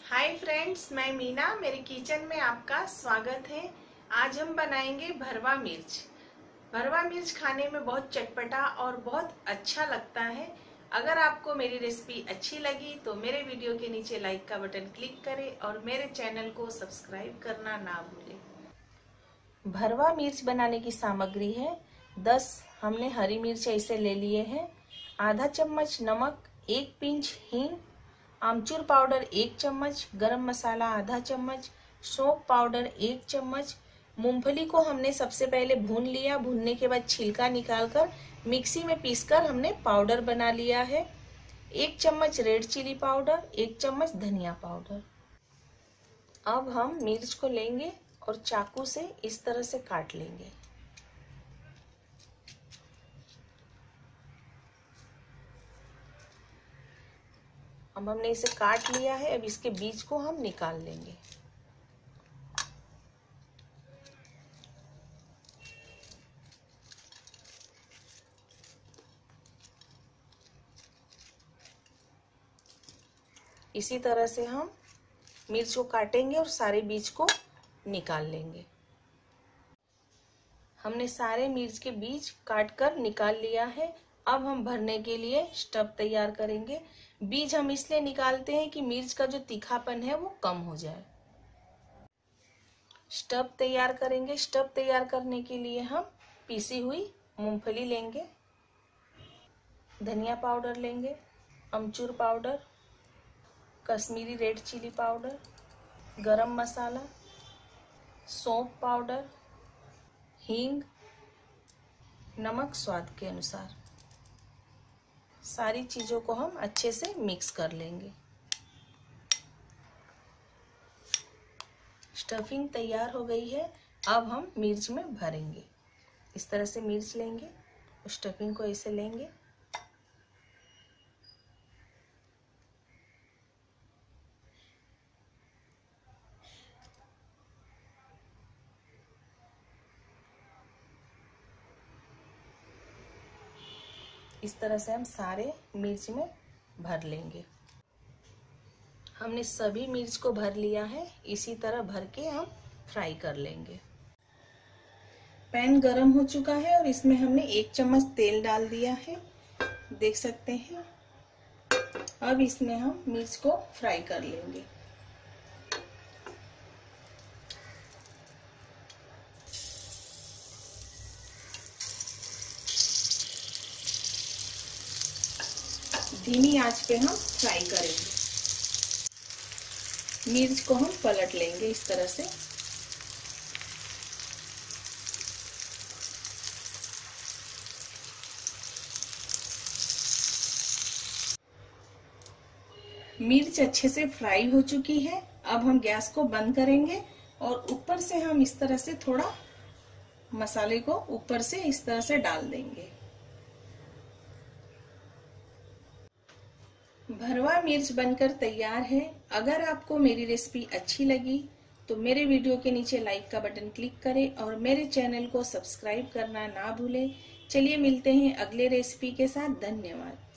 Hi friends, मैं मीना। मेरे kitchen में आपका स्वागत है। आज हम बनाएंगे भरवा मिर्च। भरवा मिर्च खाने में बहुत चटपटा और बहुत अच्छा लगता है। अगर आपको मेरी रेसिपी अच्छी लगी तो मेरे वीडियो के नीचे लाइक का बटन क्लिक करें और मेरे चैनल को सब्सक्राइब करना ना भूलें। भरवा मिर्च बनाने की सामग्री है 10 हमने हरी मिर्च ऐसे ले लिए हैं, आधा चम्मच नमक, 1 पिंच हींग, आमचूर पाउडर 1 चम्मच, गरम मसाला आधा चम्मच, सौंफ पाउडर 1 चम्मच। मूंगफली को हमने सबसे पहले भून लिया, भूनने के बाद छिलका निकालकर मिक्सी में पीसकर हमने पाउडर बना लिया है। 1 चम्मच रेड चिली पाउडर, 1 चम्मच धनिया पाउडर। अब हम मिर्च को लेंगे और चाकू से इस तरह से काट लेंगे। अब हमने इसे काट लिया है। अब इसके बीज को हम निकाल लेंगे। इसी तरह से हम मिर्च को काटेंगे और सारे बीज को निकाल लेंगे। हमने सारे मिर्च के बीज काट कर निकाल लिया है। अब हम भरने के लिए स्टफ तैयार करेंगे। बीज हम इसलिए निकालते हैं कि मिर्च का जो तीखापन है वो कम हो जाए। स्टफ तैयार करेंगे। स्टफ तैयार करने के लिए हम पीसी हुई मूंगफली लेंगे, धनिया पाउडर लेंगे, अमचूर powder, Kashmiri red chilli powder, garam masala, सौंफ पाउडर, हींग, नमक स्वाद के अनुसार। सारी चीज़ों को हम अच्छे से मिक्स कर लेंगे। स्टफिंग तैयार हो गई है। अब हम मिर्च में भरेंगे। इस तरह से मिर्च लेंगे और स्टफिंग को ऐसे लेंगे। इस तरह से हम सारे मिर्च में भर लेंगे। हमने सभी मिर्च को भर लिया है। इसी तरह भर के हम फ्राई कर लेंगे। पैन गरम हो चुका है और इसमें हमने 1 चम्मच तेल डाल दिया है, देख सकते हैं। अब इसमें हम मिर्च को फ्राई कर लेंगे। धीमी आंच पे हम फ्राई करेंगे। मिर्च को हम पलट लेंगे इस तरह से। मिर्च अच्छे से फ्राई हो चुकी है। अब हम गैस को बंद करेंगे और ऊपर से हम इस तरह से थोड़ा मसाले को ऊपर से इस तरह से डाल देंगे। भरवा मिर्च बनकर तैयार है। अगर आपको मेरी रेसिपी अच्छी लगी तो मेरे वीडियो के नीचे लाइक का बटन क्लिक करें और मेरे चैनल को सब्सक्राइब करना ना भूलें। चलिए मिलते हैं अगले रेसिपी के साथ। धन्यवाद।